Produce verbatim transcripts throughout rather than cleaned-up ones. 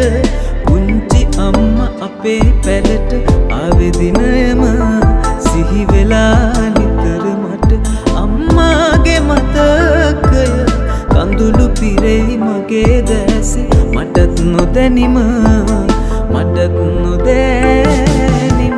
පුංචි අම්මා අපේ පැලට ආවේ දිනයම සිහි වෙලා නිතර මට අම්මාගේ මතකය කඳුළු පිරෙයි මගේ දැසේ මටත් නොදැනිම මටත් නොදැනිම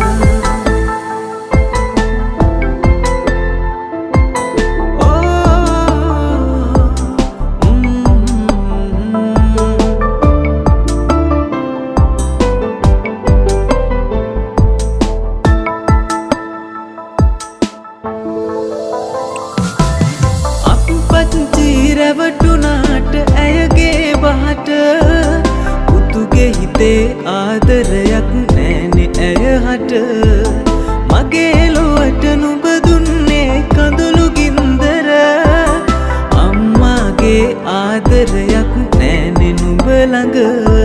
රැවටුනාට ඇයගේ බහට පුතුගේ හිතේ ආදරයක් නෑනේ ඇය හට මගේ ලොවට නුඹ දුන්නේ කඳුළු ගින්දර අම්මාගේ ආදරයක් නෑනේ නුඹ ළඟ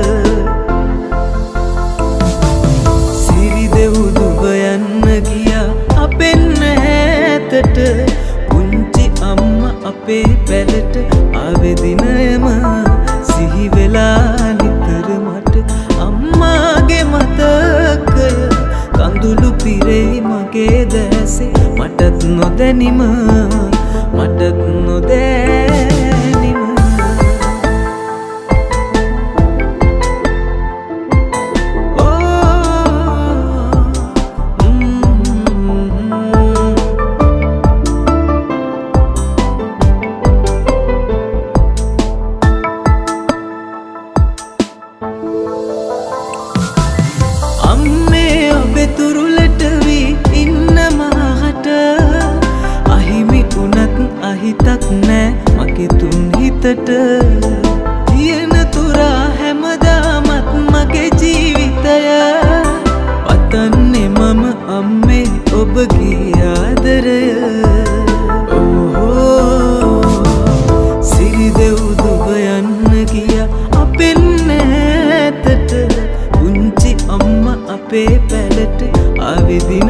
සිරි දෙව්දුව යන්න ගියා අපෙන් ඈතට අම්මා අපේ පැලට ආවේ දිනයම සිහි වෙලා නිතර මට අම්මාගේ මතකය කඳුළු පිරෙයි මගේ දැසේ මටත් නොදැනිම මටත් නොදැනිම තුරුලට වී ඉන්න මාහට අහිමි වුණත් අහිතක් නෑ මගේ තුන් හිතට තියෙන තුරා හැමදාමත් මගේ ජීවිතය පතන්නේ මම අම්මේ ඔබගේ ආදරය සිරි දෙව්දුව යන්න ගියා අපෙන් ඈතට පුංචි අම්මා අපේ පැලට ආවේ දින